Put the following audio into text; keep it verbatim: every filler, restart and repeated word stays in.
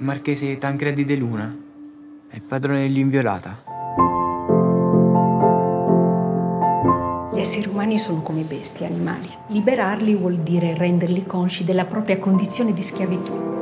marchese Tancredi De Luna, è il padrone dell'inviolata. Gli esseri umani sono come bestie, animali. Liberarli vuol dire renderli consci della propria condizione di schiavitù.